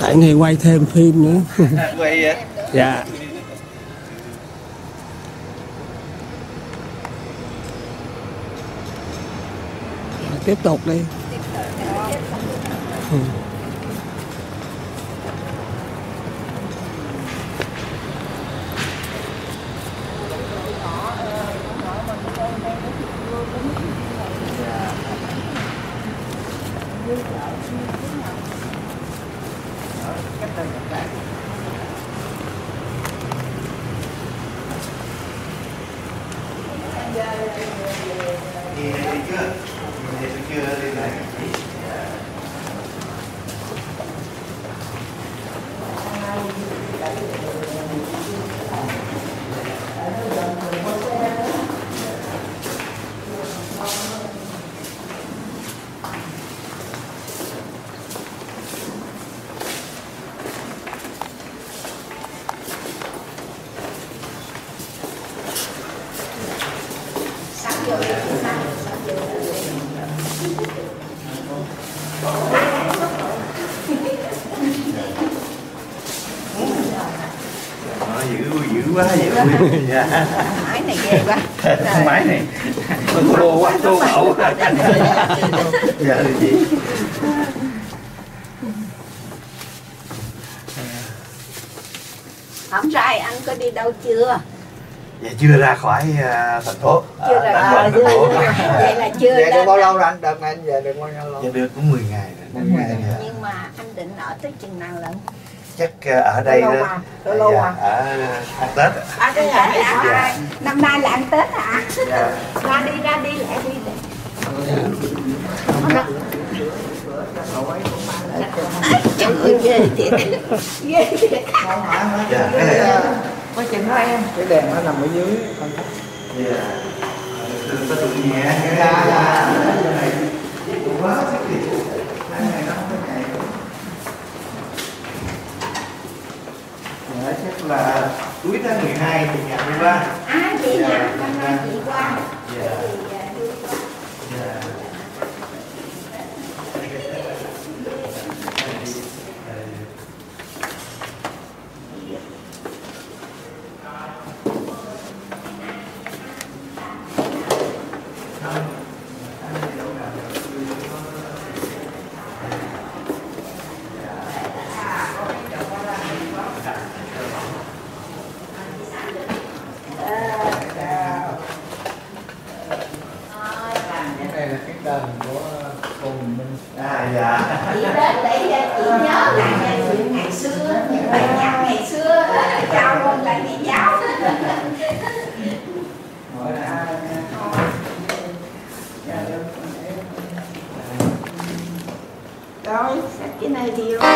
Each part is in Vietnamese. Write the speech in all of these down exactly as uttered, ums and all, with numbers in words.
Tại này quay thêm phim nữa. Quay á? Dạ. Tiếp tục đi. Ừ. Đi đây đi chưa? Đi đây chưa? Đi lại. Dữ dữ quá dữ. Dạ. Máy này ghê quá. Máy này cô quá cô ẩu quá. Dạ thưa chị. Hôm nay anh có đi đâu chưa? Dạ chưa ra khỏi uh, thành phố. Chưa ra à, khỏi thành phố. Vậy là chưa về được đến. bao lâu rồi anh? Đợt này anh về được bao nhiêu lâu? Dạ được cũng mười ngày rồi. mười ngày. Dạ. Nhưng mà anh định ở tới chừng nào lận? Chắc uh, ở đây lâu đó. mà. Ở lâu dạ, mà. ở ăn Tết. À, cái Tết hả? Dạ. Năm nay là ăn Tết hả? Dạ. Ra đi, ra đi, lại đi. Trời ơi, ghê thiệt. Ghê thiệt. Dạ, cái này. Có chừng đó em. Cái đèn nó nằm ở dưới. Dạ. Có tụi nhẹ. Dạ, dạ. Cái này cũng quá thích thì. Hai ngày năm cái ngày. Dạ, chắc là cuối tháng mười hai thì nhà đi qua. À, chị hả? Năm nay chị qua. Dạ. Dạ. Đây là cái đền của cô Minh. À dạ. Chị đến để chị nhớ lại chuyện ngày xưa, những bài nhạc ngày xưa, chào mừng lại đi giáo. Rồi, xách cái này đi rồi.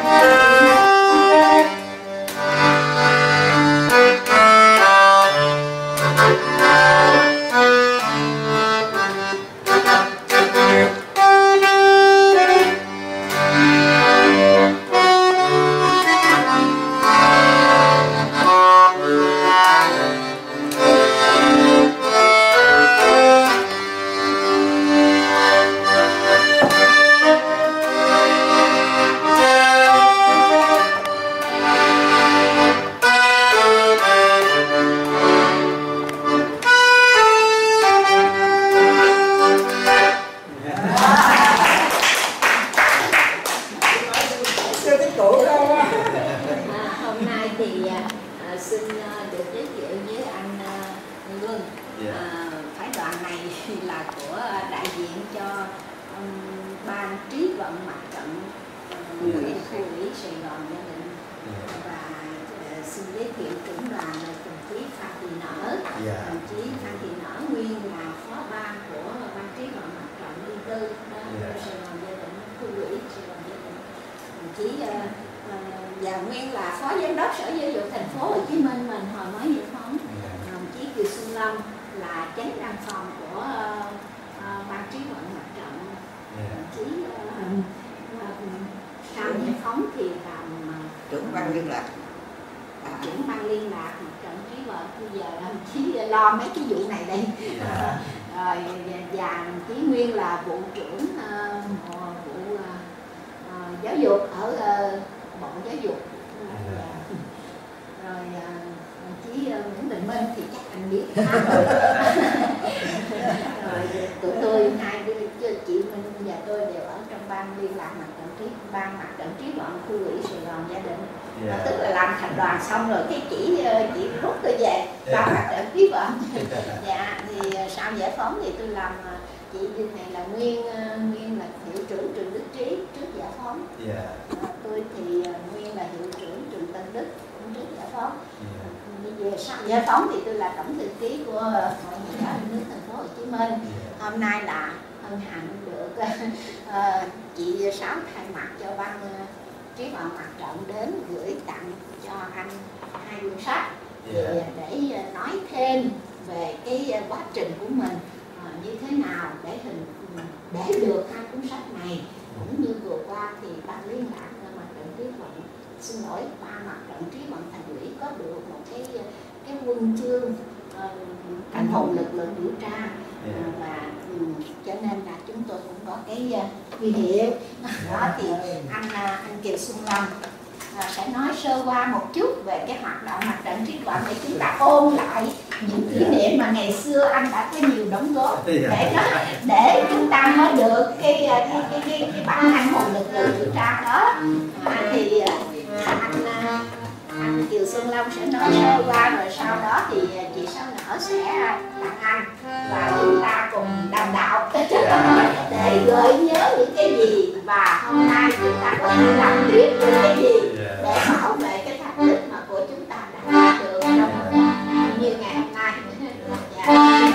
Là của đại diện cho um, ban trí vận mặt trận huyện khu ủy Sài Gòn Gia Định và uh, xin giới thiệu trưởng đoàn là đồng chí Phan Thị Nở. Yeah. Đồng chí Phan Thị Nở nguyên là phó ban của ban trí vận mặt trận liên tư yeah. Sài Gòn Gia Định, khu ủy Sài Gòn Gia Định. Đồng chí uh, uh, và nguyên là phó giám đốc Sở Giáo dục Thành phố Hồ Chí Minh mình hồi mới giải phóng. Yeah. Đồng chí Kiều Xuân Lâm là chánh văn phòng của uh, uh, ban trí vận mặt trận. Yeah. Đồng chí uh, sau giải phóng thì làm uh, trưởng ban liên lạc. À, trưởng ban liên lạc mặt trận trí vận, bây giờ đồng chí lo mấy cái vụ này đây. Yeah. Rồi và đồng chí nguyên là vụ trưởng uh, vụ uh, uh, giáo dục ở uh, Bộ Giáo dục. Rồi đồng chí Nguyễn Bình Minh thì chắc anh biết khá rồi. Rồi tụi tôi hai đứa chị Minh và tôi đều ở trong ban liên lạc mặt trận trí ban mặt trận trí bọn khu ủy Sài Gòn gia đình. Yeah. Tức là làm thành đoàn xong rồi cái chỉ chỉ rút tôi về ban mặt trận trí bọn. Dạ thì sau giải phóng thì tôi làm chị Vinh này là nguyên nguyên là hiệu trưởng trường Đức Trí trước giải phóng. Yeah. À, tôi thì nguyên là hiệu trưởng trường Tân Đức cũng trước giải phóng. Yeah. Về sau giải phóng thì tôi là tổng thư ký của Hội Nhà giáo nước thành phố Hồ Chí Minh. Yeah. Hôm nay là hân hạnh được uh, chị Sáu thay mặt cho ban uh, trí bọn mặt trận đến gửi tặng cho anh hai quyển sách. Yeah. để, để nói thêm về cái quá trình của mình uh, như thế nào để hình để được hai cuốn sách này. Cũng như vừa qua thì ban liên lạc mặt trận trí bọn, xin lỗi, ban mặt trận trí bọn thành ủy có được một cái cái huân chương uh, anh hùng lực lượng điều tra. Yeah. uh, và um, cho nên là chúng tôi cũng có cái uh, huy hiệu. Đó thì anh uh, anh Kiều Xuân Lâm uh, sẽ nói sơ qua một chút về cái hoạt động mặt trận trí bọn để chúng ta ôn lại những kỷ niệm mà ngày xưa anh đã có nhiều đóng góp để đó, để chúng ta mới được cái cái cái cái, cái bản anh hùng lực lượng điều tra đó. À, thì anh anh Kiều Xuân Long sẽ nói sơ qua rồi sau đó thì chị Sáu Nở sẽ tặng anh và chúng ta cùng đàm đạo để gợi nhớ những cái gì và hôm nay chúng ta có thể làm tiếp những cái gì để bảo vệ cái thành tích mà của chúng ta đã đạt được trong như ngày hôm nay. Dạ.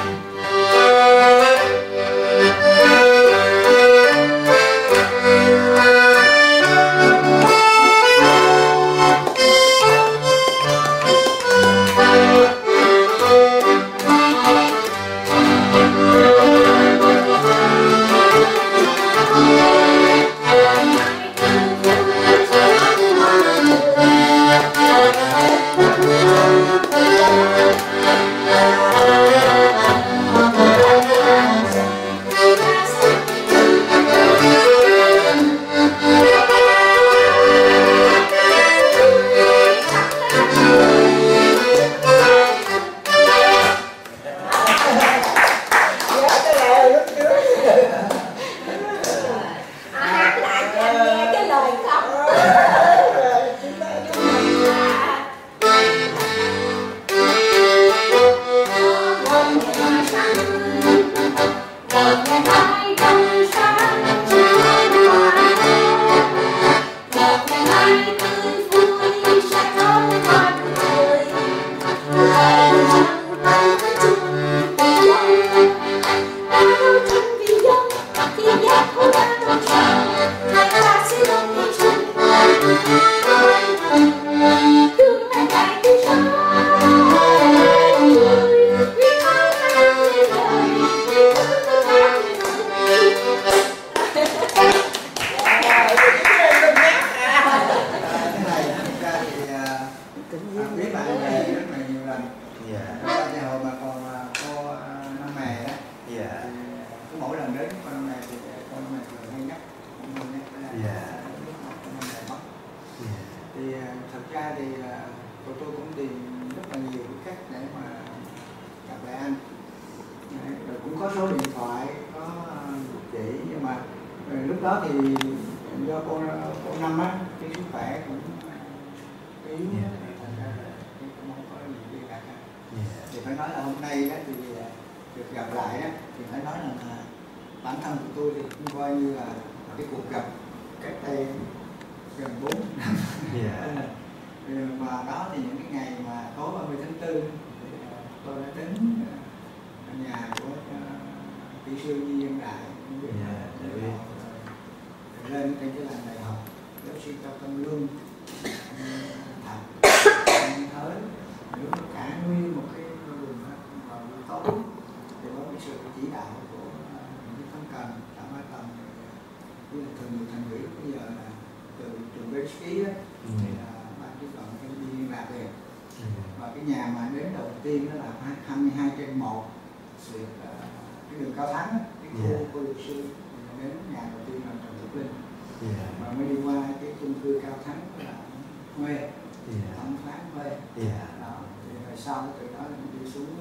yeah. Mà mới đi qua cái chung cư Cao Thắng là Huê, yeah. thẩm phán Huê. Yeah. Đó, thì rồi sau từ đó mình đi xuống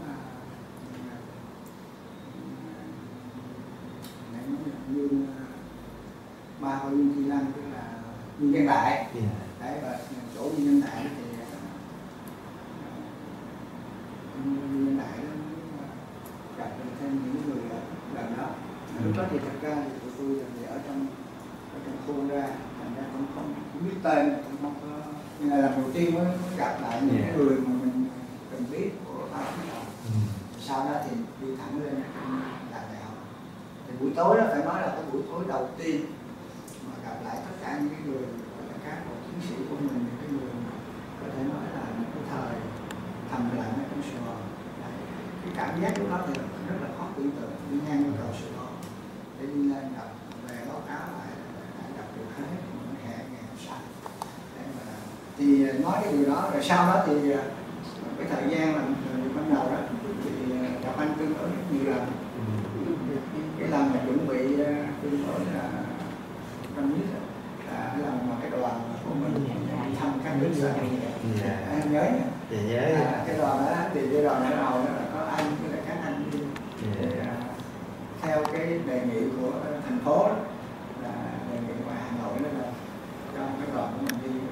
này nói là Dương ba của Dương Chi Lăng, tức là Dương Văn Đại. Yeah. Đấy, và chỗ Dương Văn Đại thì Dương Văn Đại đó gặp được thêm những người gần đó. Lúc đó thì thật ra thì tụi tôi thì ở trong ở trong khu ra, thành ra cũng không, không biết tên, cũng không có, nhưng là lần đầu tiên mới, mới gặp lại những yeah. người mà mình cần biết của Pháp. Mm. Sau đó thì đi thẳng lên đại đạo. Thì buổi tối đó phải nói là cái buổi tối đầu tiên mà gặp lại tất cả những cái người, là các bộ chiến sĩ của mình, những cái người mà có thể nói là những cái thời thầm lặng ở trong Sài Gòn. Cái cảm giác lúc đó thì rất là khó tưởng tượng, đi ngang qua cầu Sài Gòn để đi lên gặp về báo cáo lại đã gặp được hết những hệ nghèo sạch. Thì nói cái điều đó rồi sau đó thì cái thời gian làm ban đầu đó thì gặp anh tương đối rất nhiều lần. Cái lần mà chuẩn bị tương đối là năm nhất là cái lần mà cái đoàn của mình đi thăm các nước xã hội. Anh nhớ nhỉ? Dạ nhớ. À, cái đoàn đó thì cái đoàn đó đầu đó là có anh với lại các anh đi. Để, à, theo cái đề nghị của thành phố đó, là đề nghị của Hà Nội đó là cho cái đoàn của mình đi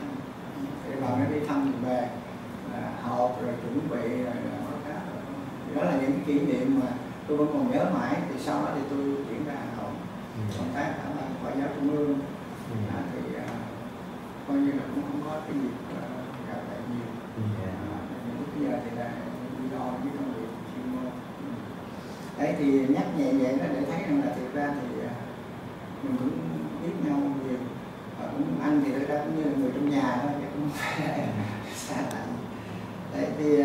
cái đoàn nó đi thăm về là họp rồi chuẩn bị rồi báo cáo. Đó là những cái kỷ niệm mà tôi vẫn còn nhớ mãi. Thì sau đó thì tôi chuyển ra Hà Nội công tác ở ban ngoại giao trung ương. À, thì à, coi như là cũng không có cái dịp uh, gặp lại nhiều. Yeah. À, lúc bây giờ thì là đi lo với công việc chuyên môn. Đấy thì nhắc nhẹ nhẹ đó để thấy rằng là thực ra thì uh, mình cũng biết nhau nhiều. Và cũng anh thì thực ra cũng như là người trong nhà thôi, chứ cũng phải là xa lạ. Đấy thì uh,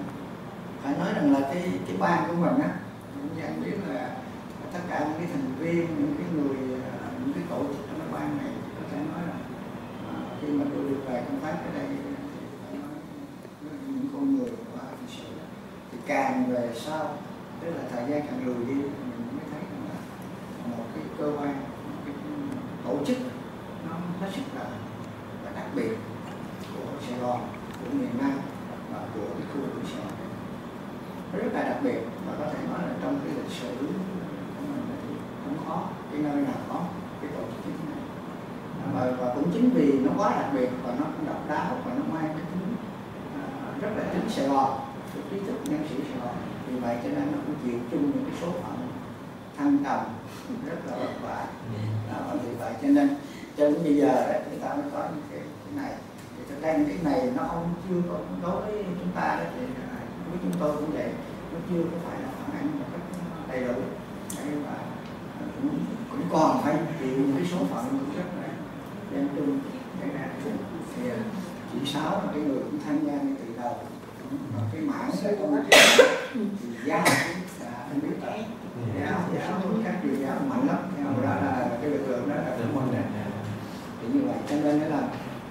phải nói rằng là cái cái ban của mình á, như anh biết là tất cả những cái thành viên, những cái người, những cái tổ chức trong cái ban này có thể nói là uh, khi mà tôi được về công tác ở đây thì phải nói những con người và thực sự thì càng về sau, tức là thời gian càng lùi đi mình mới thấy rằng là một cái cơ quan, một cái tổ chức nó hết sức là, là đặc biệt của Sài Gòn, của miền Nam và của cái khu vực Sài Gòn. Nó rất là đặc biệt và có thể nói là trong cái lịch sử của mình thì không có cái nơi nào có cái tổ chức như thế này. Và, và cũng chính vì nó quá đặc biệt và nó cũng độc đáo và nó mang cái tính uh, rất là tính Sài Gòn, cái trí thức nhân sĩ Sài Gòn. Vì vậy cho nên nó cũng chịu chung những cái số phận thăng trầm rất là vất vả. Đó, vì vậy cho nên cho đến bây giờ đấy, chúng ta mới có những cái, cái này. Thì thực ra những cái này nó không chưa có đối với chúng ta đó, thì với chúng tôi cũng vậy, nó chưa có phải là phản ánh một cách đầy đủ. Đấy, và cũng, cũng còn phải chịu những cái số phận cũng rất là gian trung. Thì chị Sáu là cái người cũng tham gia ngay từ đầu. Và cái mảng đấy con thì giáo anh biết đấy, giáo giáo các điều giáo mạnh lắm, đó là cái lực lượng đó là của mình. Thì như vậy cho nên là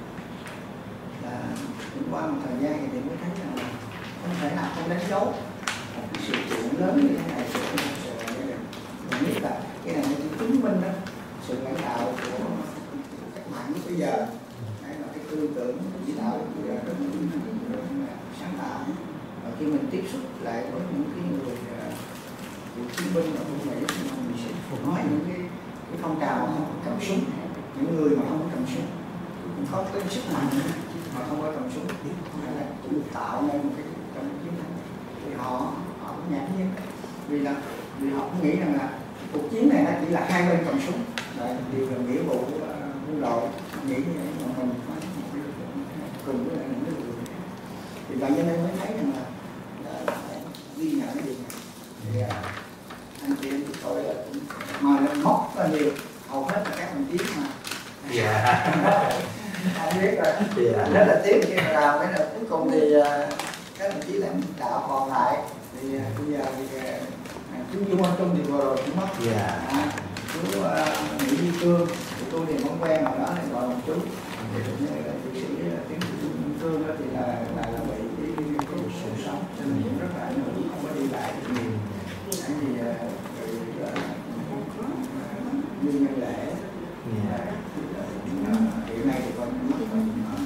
là qua một thời gian thì mới thấy rằng không thể nào không đánh dấu một cái sự kiện lớn như thế này của gia đình. Mình biết là cái này nó chứng minh đó sự lãnh đạo của cách mạng bây giờ, đấy là cái tư tưởng chỉ đạo bây giờ rất là sáng tạo. Và khi mình tiếp xúc lại với những cái người cựu chiến binh ở bên Mỹ thì mình sẽ nói những cái, cái phong trào không cầm súng, những người mà không có cầm súng cũng có cái sức mạnh mà không có cầm súng là cũng được tạo nên một cái trong chiến thắng. Thì họ họ cũng ngạc nhiên vì là vì họ cũng nghĩ rằng là cuộc chiến này nó chỉ là hai bên cầm súng, là điều là nghĩa vụ của quân đội, nghĩ như vậy mà mình có một cái lực lượng cùng với lại những cái lực lượng khác. Vì vậy cho nên mới thấy rằng là, là, là ghi nhận cái điều này. Thì anh chị em chúng tôi là cũng mà lên móc rất là nhiều, hầu hết là các đồng chí mà dạ anh biết rồi. Dạ. Rất là tiếc khi mà làm cái là cuối cùng thì các đồng chí lãnh đạo còn lại thì bây giờ thì chú Dương Quang Trung thì vừa rồi cũng mất. Dạ. À, chú uh, Nguyễn Duy Cương thì tôi thì không quen hồi đó thì gọi là chú. Thì cũng như là tiến sĩ tiến sĩ Dương Cương đó thì là là là bị cái cái sự sống cho nên cũng rất là ảnh hưởng, không có đi lại được nhiều. Cái gì như Nhân Lễ hiện nay thì con mất rồi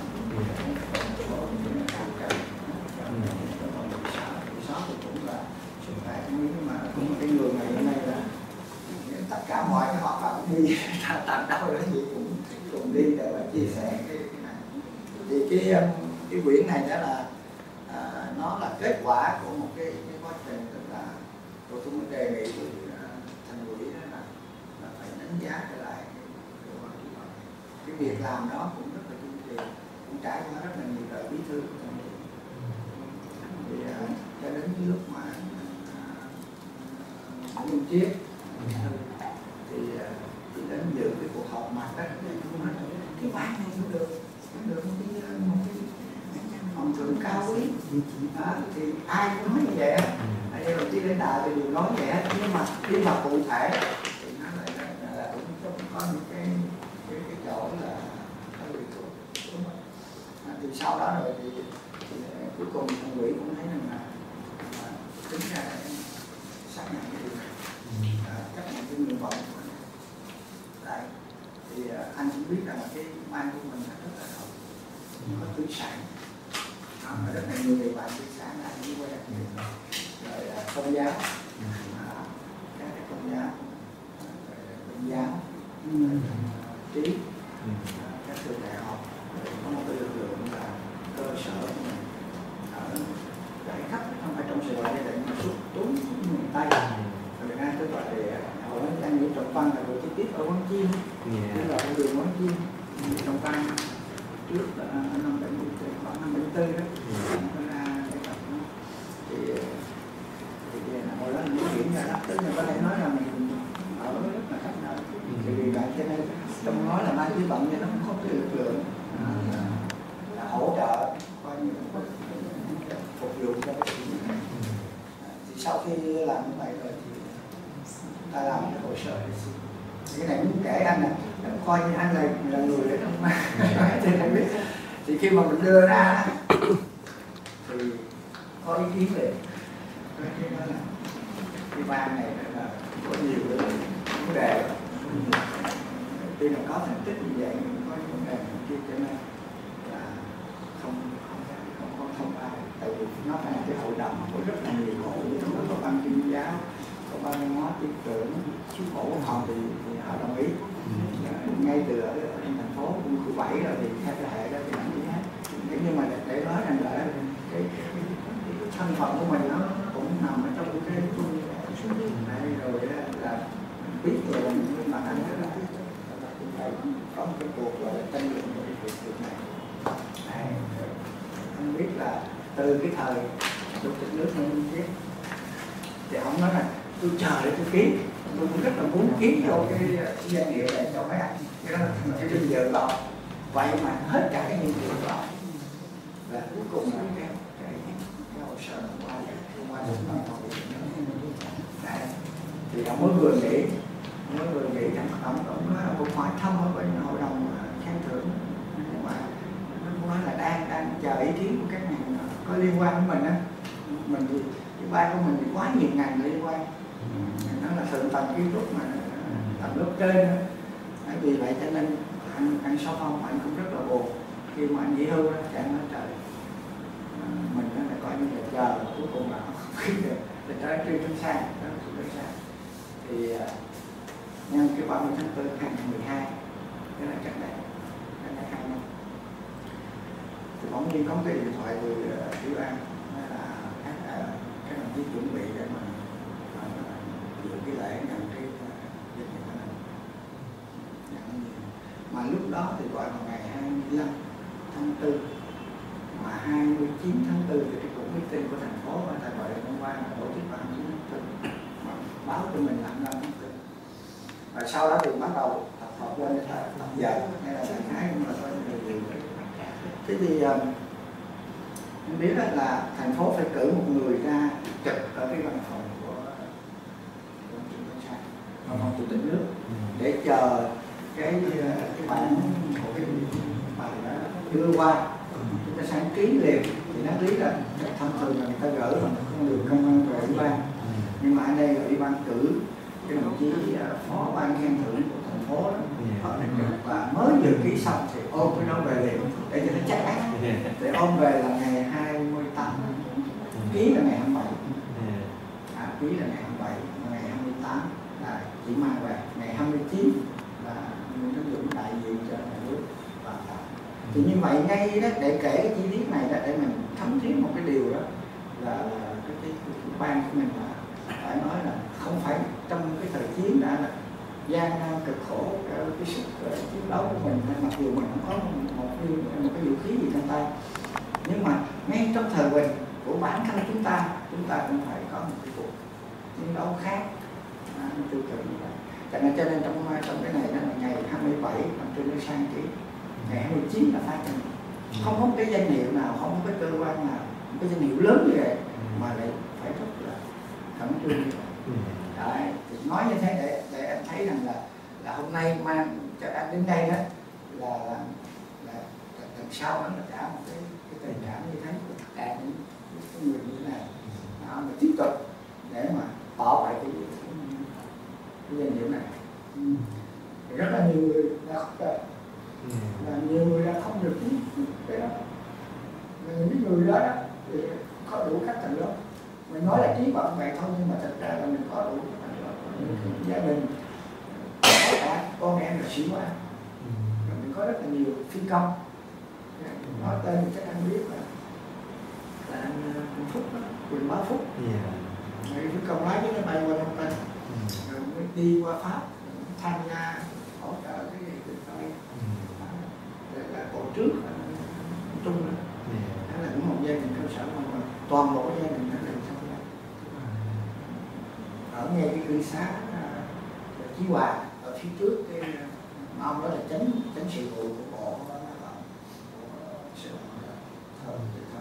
sáu thì cũng là sức khỏe, nhưng mà cũng cái người này hiện nay là tất cả mọi cái hoạt động đi tạm đâu là gì cũng cùng đi để mà chia sẻ cái, cái này. Thì cái cái quyển này đó là à, nó là kết quả của một cái, cái quá trình, tức là tôi cũng đề nghị với thành ủy đó là, là phải đánh giá trở lại cái, cái, cái việc làm đó cũng rất là kiên trì, cũng trải qua rất là nhiều đời bí thư của thành ủy. Thì à, cho đến cái lúc mà Nguyễn Chiết thì thì đến dự cái cuộc họp mặt đó, cũng nói cái ban này cũng được, cũng được một cái một cái phòng thượng cao quý. À, thì ai cũng nói như vậy á, đây đồng chí lãnh đạo thì đều nói vậy á, nhưng mà khi mà cụ thể thì nó lại là, là cũng có những cái cái, cái chỗ là hơi bị thuộc, đúng không? À, thì sau đó rồi thì, thì cuối cùng thành ủy cũng thấy rằng là à, tính ra xác nhận cái điều này, à, chấp nhận cái nguyện vọng của mình. Đấy, thì à, anh cũng biết rằng là cái ban của mình là rất là rộng, có thủy sản, à, rất là nhiều người bạn thủy sản là như vậy, rồi là công giáo, à, các cái công giáo, công giáo, trí, à, các trường đại học, có một cái lực lượng là cơ sở của mình ở đại khắp, không phải trong Sài Gòn đây, là xuất trốn miền Tây. Rồi ngay tới gọi là hồi đó anh nghĩ Trọng Văn là đội chi tiết ở Quán Chiên, tức là cái đường Quán Chiên, Trọng Văn trước là năm bảy mươi tư, khoảng năm bảy mươi tư đó, ra cái tập đó. Thì thì hồi đó mình chuyển ra đó, tức là có thể nói là mình ở rất là khắp nơi. Thì vì vậy cho nên trong nói là ban chỉ vận thì nó cũng có cái lực lượng là, là hỗ trợ coi như phục vụ cho cái chuyện này. Thì sau khi làm như vậy rồi thì chúng ta làm cái hồ sơ để xin. Cái này muốn kể anh nè, coi như anh là, là người đấy không mà thì không biết. Thì khi mà mình đưa ra thì có ý kiến về cái đó là cái ban này là có nhiều cái vấn đề, tuy là có thành tích như vậy nhưng có những vấn đề kia cho nên là không không không không thông qua, tại vì nó phải là cái hội đồng có rất là nhiều hội, trong đó có ban tuyên giáo, có ban văn hóa tư tưởng, bộ quốc phòng thì, thì họ đồng ý. Ngay từ ở, ở thành phố cũng khu bảy rồi thì theo cái hệ đó thì đồng ý hết. Thế nhưng mà để, để nói rằng là cái, cái, cái, cái thân phận của mình nó cũng nằm ở trong cái chung này, rồi là, là biết rồi là những bạn anh rất là phải có một cái cuộc gọi là tranh luận về cái việc này. Đấy, anh biết là từ cái thời chủ tịch nước Nguyễn Chiết thì ông nói là tôi chờ để tôi ký, tôi cũng rất là muốn ký vô cái danh hiệu này cho mấy anh, cái đó là cái vinh dự đó. Vậy mà hết cả cái nhiệm vụ của ông và cuối cùng là cái cái cái hồ sơ qua qua được bằng Đấy, thì ông mới vừa nghĩ mới vừa nghĩ rằng ông ông nói ông cũng hỏi thăm ở bên hội đồng khen thưởng, nhưng mà nó nói là đang đang chờ ý kiến của các ngành có liên quan với mình á. Mình thì cái ban của mình thì quá nhiều ngành liên quan, nó là thượng tầng kiến trúc mà tầng lớp trên đó. Đấy, vì vậy cho nên anh anh Sáu Phong anh cũng rất là buồn khi mà anh nghỉ hưu đó, thì anh nói trời mình nó là coi như là chờ cuối cùng là không biết được để tới trên trên sang đó trên sang thì nhân cái ba mươi tháng tư hai nghìn mười hai cái là cách đây cách đây hai năm thì bỗng nhiên có cái điện thoại từ Tiểu An là các các đồng chí chuẩn bị để mà dự cái lễ nhận cái danh hiệu này, mà lúc đó thì gọi vào ngày hai mươi lăm tháng tư, mà hai mươi chín tháng tư thì cái cuộc meeting của thành phố ở tại Bà Rịa Vũng Tàu tổ chức vào hai mươi chín tháng tư, mà báo cho mình là năm tháng tư. Và sau đó thì bắt đầu tập hợp lên để tập giờ hay là đại khái cũng là coi như điều. Thế thì mình biết là thành phố phải cử một người ra trực ở cái văn phòng của văn phòng chủ tịch nước để chờ cái cái bản của cái bài đó đưa qua, chúng ta sáng ký liền. Thì đáng lý là thông thường là người ta gửi bằng con đường công an về ủy ban, nhưng mà ở đây là ủy ban cử cái đồng chí phó ban khen thưởng của thành phố đó, họ là trực và mới vừa ký xong thì ôm cái đó về liền để cho nó chắc ăn. Để ôm về là ngày hai mươi tám, ký là ngày hai mươi bảy, à, ký là ngày hai mươi bảy, ngày hai mươi tám là chỉ mang về, ngày hai mươi chín là Nguyễn Tấn Dũng đại diện cho nhà nước vào tặng. Thì như vậy ngay đó để kể cái chi tiết này đó để mình thấm thía một cái điều đó là, là cái, cái, cái ban của mình là phải nói là không phải trong cái thời chiến đã là gian nan cực khổ cái sức chiến đấu của mình, mặc dù mình không có một cái, một cái vũ khí gì trong tay, nhưng mà ngay trong thời bình của bản thân chúng ta chúng ta cũng phải có một cái cuộc chiến đấu khác, à, tương tự như vậy. Cho nên cho nên trong trong cái này đó là ngày hai mươi bảy năm trên nó sang ký, ngày hai mươi chín là phát triển, không có cái danh hiệu nào, không có cái cơ quan nào, cái danh hiệu lớn như vậy mà lại phải rất là khẩn trương như vậy. Đấy, thì nói như thế để để anh thấy rằng là là hôm nay mang cho anh đến đây đó là là, là, là đằng sau đó là cả một cái cái tình cảm như thế của tất cả những cái người như thế này, đó, mà tiếp tục để mà bảo vệ cái, cái, cái danh hiệu này. Thì rất là nhiều người đã khóc rồi, là nhiều người đã không được cái đó, những cái người đó, đó thì có đủ các tầng lớp. Mình nói là trí bận vậy thôi nhưng mà thật ra là mình có đủ các tầng lớp, gia đình có cả con em là sĩ quan, mình có rất là nhiều phi công. Nói tên thì chắc anh biết là là anh, anh Phúc đó, Quỳnh Bá Phúc, yeah. Phi công lái cái máy bay qua Đông Tây, rồi mới đi qua Pháp tham gia hỗ trợ cái gì từ Tây, là cổ trước Trung đó, đó là cũng một gia đình cơ sở mà toàn bộ gia đình đó là sao đó. Ở ngay cái cư xá Chí Hòa ở phía trước cái ông đó là chánh chánh sự vụ của bộ đó là sự thờ thờ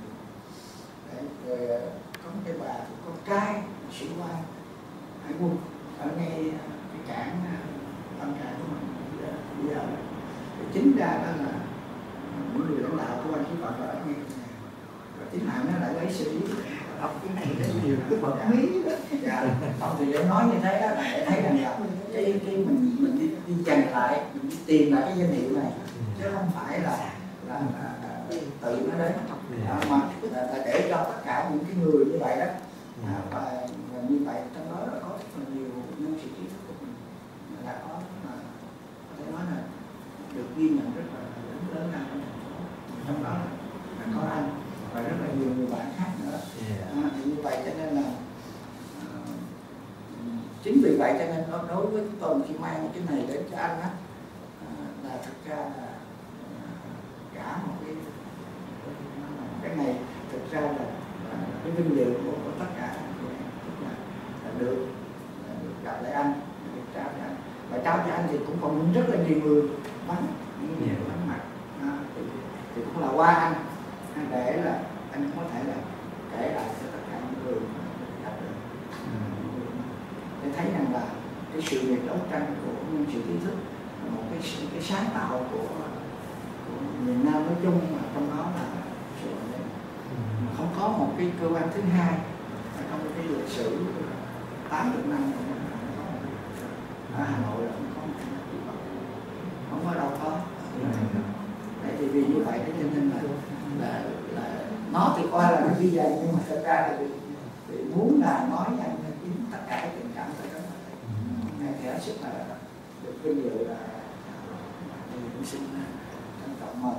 rồi có một cái bà của con trai sĩ quan hải quân ở ngay cái cảng Tân Cảng của mình bây giờ thì chính ra đó là những người lãnh đạo của ban chỉ đạo ở ngay nhà và chính hạn nó lại lấy xử lý đọc cái này rất nhiều cái bậc quý dạ không thì để nói như thế đó là để thấy rằng là cái cái mình mình đi đi giành lại mình đi tìm lại cái danh hiệu này chứ không phải là là, là, là tự nó đến à, mà là, là để cho tất cả những cái người như vậy đó à, và, và như vậy trong đó là có rất là nhiều nhân sự trí thức của mình là có là có thể nói là được ghi nhận rất là lớn lớn lao trong thành phố, trong đó là có anh và rất là nhiều người bạn khác nữa. À, thì như vậy cho nên là uh, chính vì vậy cho nên đối với tôi khi mang cái này đến cho anh á uh, là thực ra là uh, cả một cái cái này thực ra là, là cái vinh dự của, của tất cả là, là được là được gặp lại anh, được trao cho anh và trao cho anh thì cũng còn rất là nhiều người bắn những người bắn mặt à, thì, thì cũng là qua anh để là anh có thể là kể lại cho tất cả những người gặp được để thấy rằng là cái sự nghiệp đấu tranh của nhân sự trí thức là một cái sự cái sáng tạo của, của miền Nam nói chung mà trong đó là sự mà không có một cái cơ quan thứ hai trong cái lịch sử tám mươi năm ở Hà Nội là không có một cái không có đâu có. Đấy, thì vì như vậy cho nên là là là nó thì coi là như vậy nhưng mà thật ra là vì, vì muốn là nói rằng tất cả cái tình cảm của chúng ta thì hết sức là được vinh dự là cũng xin trân trọng mời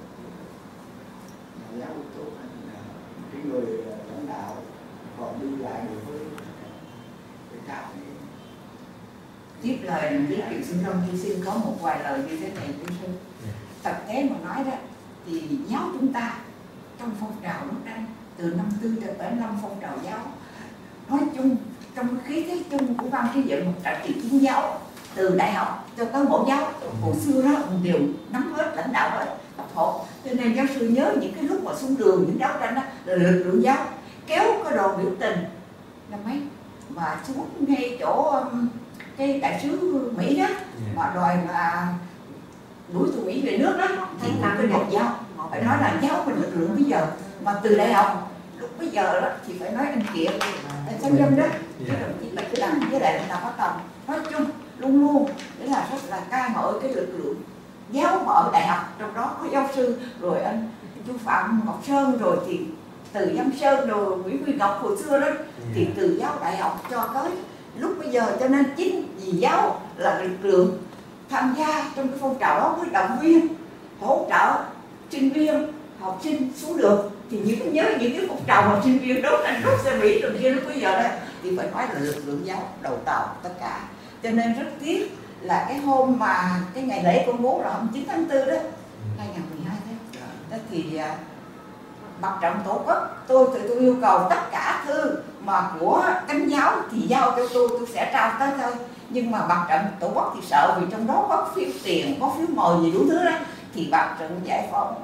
nhà giáo ưu tú cái người lãnh đạo còn đi lại được với với cao tiếp lời đồng chí Triệu Xuân Đông hy sinh có một vài lời như thế này quý sư. Thực tế mà nói đó thì giáo chúng ta trong phong trào đấu tranh từ năm tư cho tới năm phong trào giáo nói chung trong khí thế chung của ban xây dựng một trận trị chiến giáo từ đại học cho tới bộ giáo hồi xưa đó đều nắm hết lãnh đạo hết tập hợp, cho nên giáo sư nhớ những cái lúc mà xuống đường những đấu tranh đó là lực lượng giáo kéo cái đoàn biểu tình là mấy mà xuống ngay chỗ um, cái đại sứ Mỹ đó mà đòi mà đuổi tụi Mỹ về nước đó thì làm cái một giáo phải nói là giáoเป็นlực lượng bây giờ mà từ đại học lúc bây giờ đó thì phải nói anh Kiệt anh Sang Dân đó cái đồng chí Bạch Đằng với lại là Phát Tòng nói chung luôn luôn là rất là ca ngợi cái lực lượng giáo mà ở đại học, trong đó có giáo sư, rồi anh chú Phạm Ngọc Sơn, rồi thì từ Văn Sơn, rồi Nguyễn Huy Ngọc hồi xưa đó, thì từ giáo đại học cho tới lúc bây giờ. Cho nên chính vì giáo là lực lượng tham gia trong cái phong trào đó mới động viên hỗ trợ sinh viên học sinh xuống đường. Thì những nhớ những cái phong trào mà sinh viên đấu tranh đốt xe Mỹ rồi kia lúc bây giờ đây thì phải nói là lực lượng giáo đầu tàu tất cả. Cho nên rất tiếc là cái hôm mà cái ngày lễ công bố là hôm chín tháng tư đó hai nghìn mười hai đó, thì mặt trận tổ quốc tôi thì tôi yêu cầu tất cả thư mà của cánh giáo thì giao cho tôi, tôi sẽ trao tới thôi. Nhưng mà mặt trận tổ quốc thì sợ vì trong đó có phiếu tiền, có phiếu mời gì đủ thứ đó, thì mặt trận giải phóng,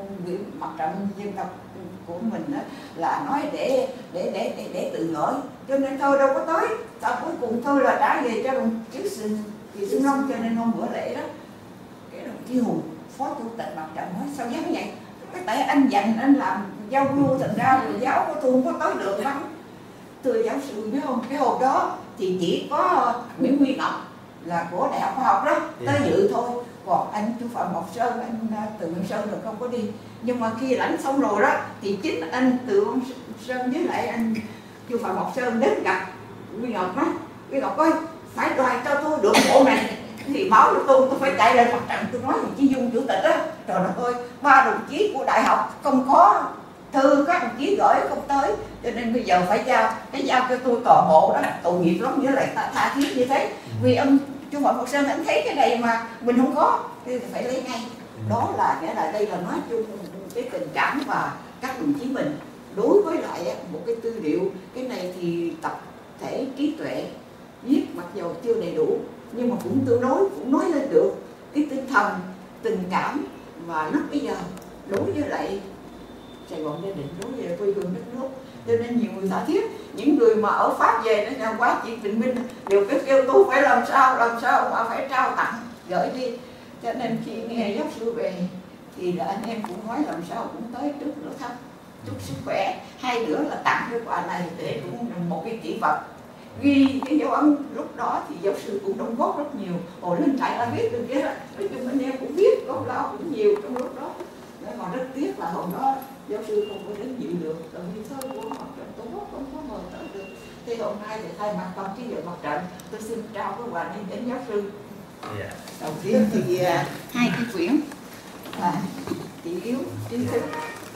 mặt trận dân tộc của mình đó là nói để để để để, để tự ngỡ, cho nên thôi đâu có tới. Sau cuối cùng thôi là trả về cho đồng chí Xuân thì Xuân Long. Cho nên hôm bữa lễ đó cái đồng chí Hùng phó chủ tịch mặt trận nói sao dám vậy, cái tại anh dành anh làm giao lưu thành ra rồi giáo của tôi không có tới được lắm. Thưa giáo sư biết không, cái hôm đó thì chỉ có Nguyễn Huy Ngọc là của đại học khoa học đó tới dự thôi, còn anh chú Phạm Ngọc Sơn, anh Từ Văn Sơn rồi không có đi. Nhưng mà khi lãnh xong rồi đó thì chính anh Từ Văn Sơn với lại anh chú Phạm Ngọc Sơn đến gặp Huy Ngọc đó. Huy Ngọc ơi, phải đoạt cho tôi được bộ này thì báo cho tôi, tôi phải chạy lên mặt trận. Tôi nói là Chí Dung chủ tịch á, trời ơi, ba đồng chí của đại học không có thư, các đồng chí gửi không tới, cho nên bây giờ phải giao cái giao cho tôi toàn bộ đó, tội nghiệp lắm, với lại tha thiết như thế. Vì ông chú Phạm Ngọc Sơn anh thấy cái này mà mình không có thì phải lấy ngay. Đó là nghĩa là đây là nói chung cái tình cảm và các đồng chí mình đối với lại một cái tư liệu. Cái này thì tập thể trí tuệ viết mặc dù chưa đầy đủ nhưng mà cũng tương đối, cũng nói lên được cái tinh thần tình cảm và lúc bây giờ đối với lại Sài Gòn gia đình, đối với quê hương đất nước. Cho nên nhiều người tha thiết, những người mà ở Pháp về nó làm quá chuyện Bình Minh đều cái kêu tôi phải làm sao làm sao mà phải trao tặng gửi đi. Cho nên khi nghe giáo sư về thì là anh em cũng nói làm sao cũng tới trước nữa thăm chúc sức khỏe, hai nữa là tặng cái quà này để cũng là một cái kỷ vật ghi cái dấu ấn. Lúc đó thì giáo sư cũng đóng góp rất nhiều, hồi lên trại là viết được kia, nói chung anh em cũng viết góp lao cũng nhiều trong lúc đó. Mà rất tiếc là hồi đó giáo sư không có đến dự được, tại vì thơ của mặt trận tổ quốc không có mời tới được. Thì hôm nay thì thay mặt ban chỉ đạo mặt trận, tôi xin trao cái quà này đến giáo sư. Yeah. Đầu tiên thì uh, hai cái quyển là Thị yếu trí thức,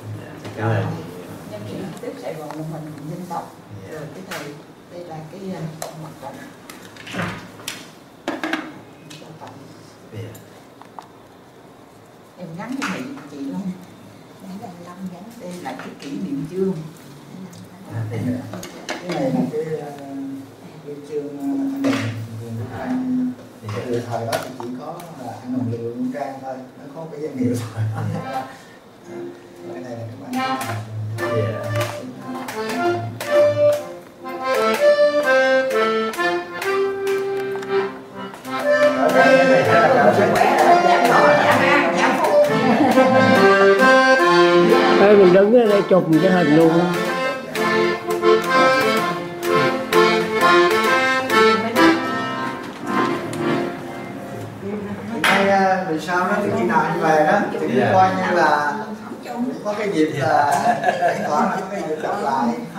yeah. Nhân sĩ tiếp Sài Gòn một mình dân tộc, yeah. Rồi cái thầy đây là cái uh, mặt trận. Yeah. Em gắn cái này chị Long. Đây là cái kỷ niệm chương. À, cái này là cái cái chương anh từ thời đó thì chỉ có là anh Hồng Liều Nguyên Trang thôi, nó có cái danh hiệu thôi. Cái này là các bạn. Ê, mình đứng ở đây chụp cái hình luôn. Nay vì sao đó thì khi nào anh về đó thì cũng coi như là có cái dịp là thỉnh thoảng là có cái dịp gặp lại.